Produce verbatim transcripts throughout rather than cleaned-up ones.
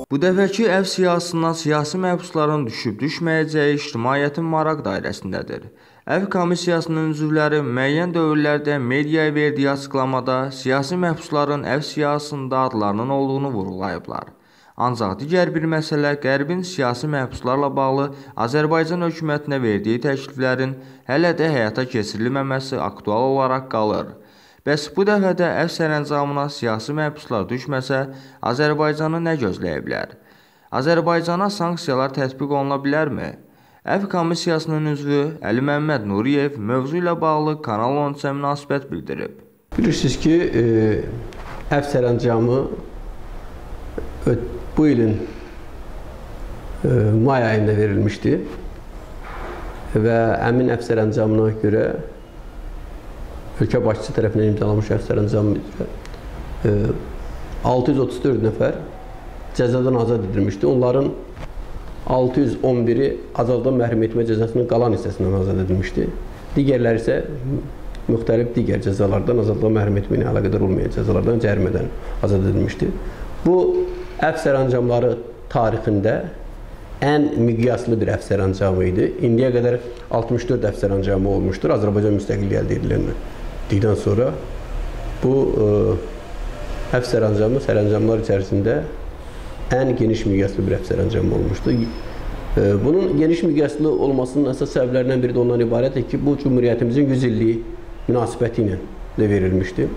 Bu dəfəki əv siyasından siyasi məhbusların düşüb-düşməyəcəyi ictimaiyyətin maraq dairəsindədir. Əv komissiyasının üzvləri müəyyən dövrlərdə mediaya verdiyi açıqlamada siyasi məhbusların əv siyasında adlarının olduğunu vurğulayıblar. Ancaq digər bir məsələ Qərbin siyasi məhbuslarla bağlı Azərbaycan hökumətinə verdiyi təkliflərin hələ də həyata keçirilməməsi aktual olaraq qalır. Bəs bu dəfə də əv sərəncamına siyasi məhbuslar düşməsə, Azərbaycanı nə gözləyə bilər? Azərbaycana sanksiyalar tətbiq oluna bilərmi? Əv komissiyasının üzvü Əli Məmməd Nuriyev mövzu ilə bağlı Kanal on üçə münasibət bildirib. Bilirsiniz ki, e, əv sərəncamı bu ilin e, may ayında verilmişdi və əmin əv sərəncamına görə ölkə başçısı tərəfindən imzalanmış əv sərəncamı e, altı yüz otuz dörd nəfər cəzadan azad edilmişdi. Onların altı yüz on biri azadlıqdan məhrum etmə cəzasının qalan hissəsindən azad edilmişdi. Digərləri isə müxtəlif digər cəzalardan azadlıqdan məhrum etmə ilə əlaqədar olmayan cəzalardan cərimədən azad edilmişdi. Bu əv sərəncamları tarixində ən miqyaslı bir əv sərəncamı idi. İndiyə qədər altmış dörd əv sərəncamı olmuşdur. Azərbaycan müstəqilliyi əldə edildikdən sonra bu əv sərəncamı sərəncamlar içərisində ən geniş miqyaslı bir əv sərəncamı olmuşdur. Bunun geniş miqyaslı olmasının əsas səbəblərindən biri də ondan ibarətdir ki, bu Cumhuriyyətimizin yüz illiyi münasibəti ilə də verilmişdir.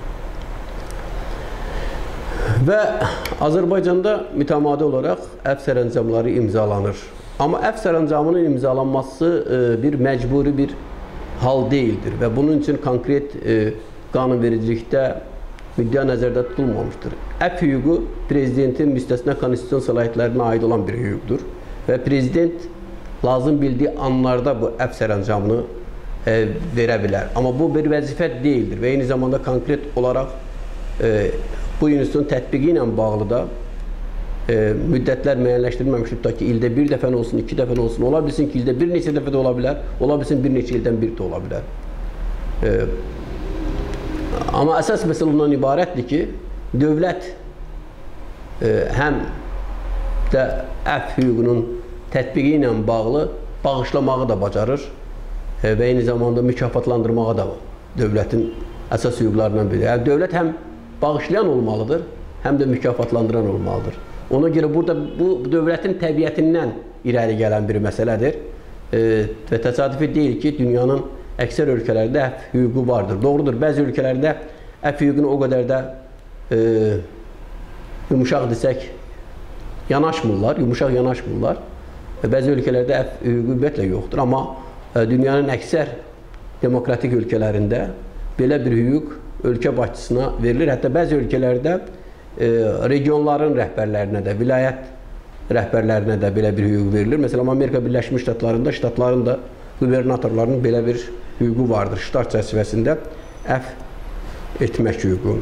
Və Azərbaycanda mütəmadi olaraq əv sərəncamları imzalanır. Amma əv sərəncamının imzalanması bir məcburi bir hal deyildir və bunun üçün konkret qanunvericilikdə müddəa nəzərdə tutulmamışdır. Əv hüququ prezidentin müstəsna konstitusiyon səlahiyyətlərinə aid olan bir hüquqdur və prezident lazım bildiyi anlarda bu əv sərəncamını e, verə bilər. Amma bu bir vəzifə deyildir və eyni zamanda konkret olaraq e, bu institutun tətbiqi ilə bağlı da e, müddətlər müəyyənləşdirilməmişdir. Tutaq ki, ildə bir dəfə olsun, iki dəfə olsun, ola bilsin ki, ildə bir neçə dəfə də ola bilər, ola bilsin bir neçə ildən bir də ola bilər. E, amma əsas məsələ ondan ibarətdir ki, dövlət e, həm də əv hüququnun tətbiqi ilə bağlı bağışlamağı da bacarır e, və eyni zamanda mükafatlandırmağı da dövlətin əsas hüquqlarından biridir. Yəni, dövlət həm bağışlayan olmalıdır, həm də mükafatlandıran olmalıdır. Ona görə burada bu dövlətin təbiətindən irəli gələn bir məsələdir e, və təsadüfi deyil ki, dünyanın əksər ölkələrdə əv hüququ vardır. Doğrudur, bəzi ölkələrdə əv hüququnu o qədər də e, yumuşaq desək, yanaşmırlar, yumuşaq yanaşmırlar. Bəzi ölkələrdə əv hüququ ümumiyyətlə yoxdur, amma dünyanın əksər demokratik ölkələrində belə bir hüquq ölkə başçısına verilir. Hətta bəzi ölkələrdə e, regionların rəhbərlərinə də, vilayət rəhbərlərinə də belə bir hüquq verilir. Məsələn, Amerika Birləşmiş Ştatlarında ştatların da qubernatorlarının belə bir hüququ vardır. Ştat çərçivəsində əf etmək hüququ.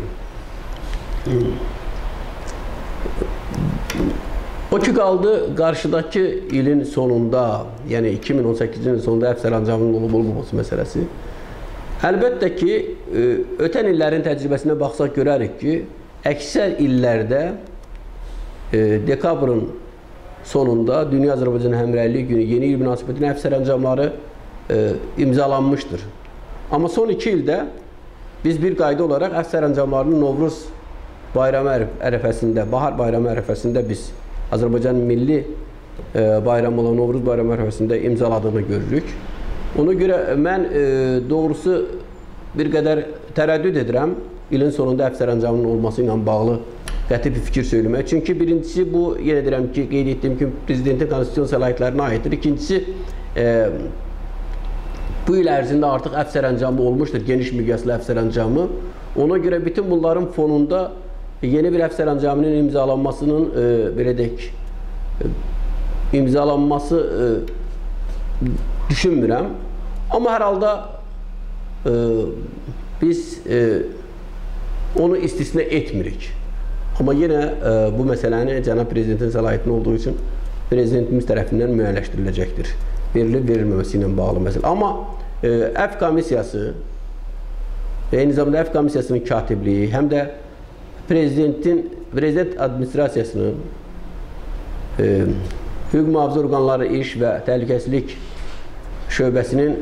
O ki qaldı, qarşıdakı ilin sonunda, yəni iki min on səkkizinci ilin sonunda əv sərəncamının olub-olmaması məsələsi. Əlbəttə ki, ötən illərin təcrübəsinə baxsaq görərik ki, əksər illərdə dekabrın sonunda Dünya Azərbaycan Həmrəyliyi günü yeni il münasibətinə əv sərəncamları imzalanmışdır. Amma son iki ildə biz bir qayda olaraq əv sərəncamlarının Novruz bayramı ərəfəsində, bahar bayramı ərəfəsində biz Azərbaycanın milli bayramı olan Novruz bayramı ərəfəsində imzaladığını görürük. Ona görə mən doğrusu bir qədər tərəddüd edirəm ilin sonunda əv sərəncamının olması ilə bağlı qəti bir fikir söyləmək. Çünki birincisi bu, yenə deyirəm ki, qeyd etdiyim kimi prezidentin konstitusiyon səlahiyyətlərinə aiddir. İkincisi, bu il ərzində artıq əv sərəncamı olmuşdur, geniş miqyaslı əv sərəncamı. Ona görə bütün bunların fonunda yeni bir əv sərəncamının imzalanmasının, e, belə deyək, e, imzalanması e, düşünmürəm. Amma hər halda e, biz e, onu istisna etmirik. Amma yenə e, bu məsələni cənab prezidentin səlahiyyətinin olduğu üçün prezidentimiz tərəfindən müəyyənləşdiriləcəkdir. Verilib, verilməməsi ilə bağlı məsələ. Amma e, əv komissiyası, eyni zamanda əv komissiyasının katibliyi, həm də prezidentin, prezident administrasiyasının e, Hüquq Mühafizə Orqanları İş və Təhlükəsizlik Şöbəsinin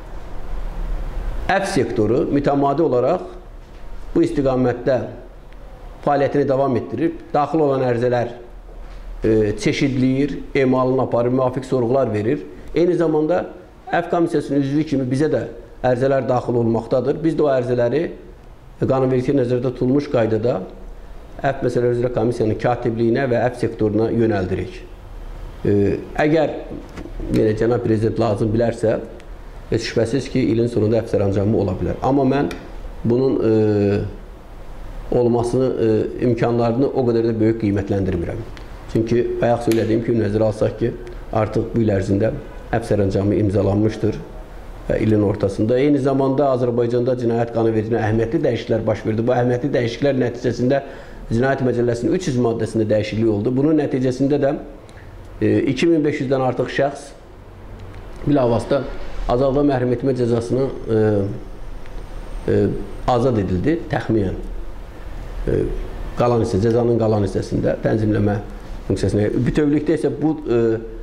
əfv sektoru mütəmadi olaraq bu istiqamətdə fəaliyyətini davam etdirib, daxil olan ərizələr e, çeşidləyir, emalını aparır, müvafiq sorğular verir. Eyni zamanda əfv komissiyasının üzvü kimi bizə də ərizələr daxil olmaqdadır. Biz də o ərizələri qanunvericilikdə nəzərdə tutulmuş qaydada əfv məsələləri üzrə komissiyanın katibliyinə və əfv sektoruna yönəldirik. E, əgər yenə cənab prezident lazım bilərsə, heç şübhəsiz ki, ilin sonunda əfv sərəncamı ola bilər. Amma mən bunun e, olmasını, e, imkanlarını o qədər də böyük qiymətləndirmirəm. Çünki bayaq söylədiyim kimi nəzərə alsaq ki, artıq bu il ərzində əfv sərəncamı imzalanmışdır və ilin ortasında. Eyni zamanda Azərbaycanda cinayət qanunvericiliyinə əhəmiyyətli dəyişikliklər baş verdi. Bu əhəmiyyətli dəyişikliklər nəticəsində Cinayət Məcəlləsinin üç yüz maddəsində dəyişiklik oldu. Bunun nəticəsində də e, iki min beş yüzdən artıq şəxs bilavasitə azadlıqla məhrum etmə cəzasını e, e, azad edildi, təxminən. E, qalan hissə, cəzanın qalan hissəsində tənzimləmə funksiyasına. Bütövlükdə isə bu e,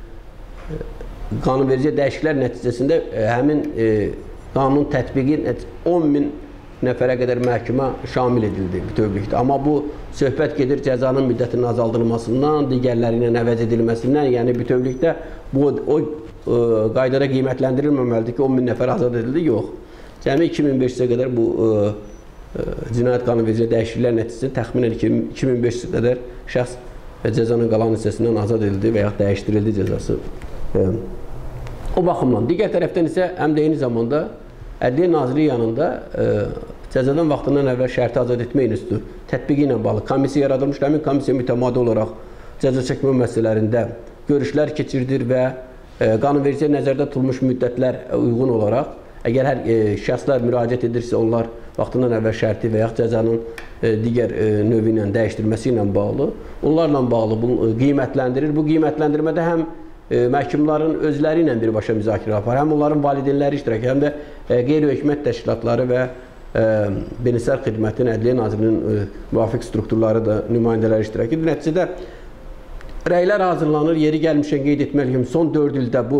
qanunverici dəyişikliklər nəticəsində e, həmin e, qanunun tətbiqi on min nəfərə qədər məhkəmə şamil edildi bütövlükdə. Amma bu söhbət gedir cəzanın müddətinin azaldılmasından, digərləri ilə əvəz edilməsindən, yəni bütövlükdə bu o e, qaydada qiymətləndirilməməlidir ki, on min nəfər azad edildi, yox. Cəmi iki min beş yüzə qədər bu e, e, cinayət qanunvericiliyi dəyişikliklər nəticəsində təxminən iki min beş yüz qədər şəxs cəzanın qalan hissəsindən azad edildi və yaxud dəyişdirildi cəzası. E, o baxımdan, digər tərəfdən isə həm də eyni zamanda Ədliyyə Nazirliyi yanında e, cəzadan vaxtından əvvəl şərti azad etmə institutu tətbiqi ilə bağlı komissiya yaradılmışdır. Həmin komissiya mütəmadi olaraq cəza çəkmə məsələlərində görüşlər keçirdir və e, qanunvericiyə nəzərdə tutulmuş müddətlər uyğun olaraq əgər hər e, şəxslər müraciət edirsə, onlar vaxtından əvvəl şərti və yaxud cəzanın e, digər e, növü ilə dəyişdirilməsi ilə bağlı, onlarla bağlı bunu qiymətləndirir. Bu qiymətləndirmədə həm E, məhkumların özləri ilə birbaşa müzakirə apar, həm onların valideynləri iştirak, həm də e, qeyri-hökumət təşkilatları və e, Benişlər Xidmətinin, Ədliyyə Nazirliyinin e, müvafiq strukturları da nümayəndələri iştirak edir. Nəticədə rəylər hazırlanır, yeri gəlmişən qeyd etməliyim, son dörd ildə bu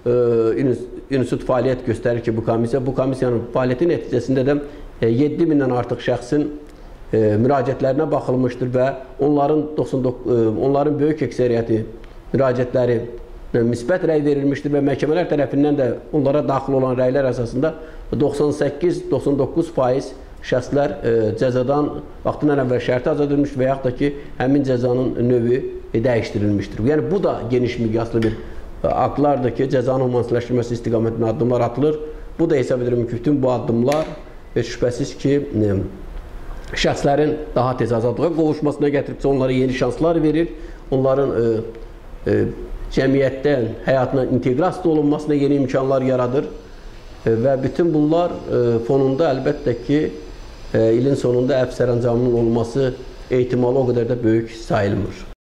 e, institut fəaliyyət göstərir ki, bu komissiya, bu komissiyanın fəaliyyəti nəticəsində də e, yeddi mindən artıq şəxsin e, müraciətlərinə baxılmışdır və onların, doxsan doqquz, e, onların böyük əksəriyyəti müraciətləri müsbət rəy verilmişdir və məhkəmələr tərəfindən də onlara daxil olan rəylər əsasında doxsan səkkiz doxsan doqquz faiz şəxslər e, cəzadan vaxtından əvvəl şərti azad edilmiş və yaxud da ki, həmin cəzanın növü e, dəyişdirilmişdir. Yəni, bu da geniş miqyaslı bir e, aktlardır ki, cəzanın humanitləşdirilməsi istiqamətində addımlar atılır. Bu da hesab edirəm ki, bütün bu addımlar e, şübhəsiz ki, e, şəxslərin daha tez azadlığa qovuşmasına gətiribsə, onlara yeni şanslar verir, onların e, e, cəmiyyətdə həyatına inteqrasiya olunmasına yeni imkanlar yaradır e, və bütün bunlar e, fonunda əlbəttə ki, e, ilin sonunda əfv sərəncamının olması ehtimalı o qədər də böyük sayılmır.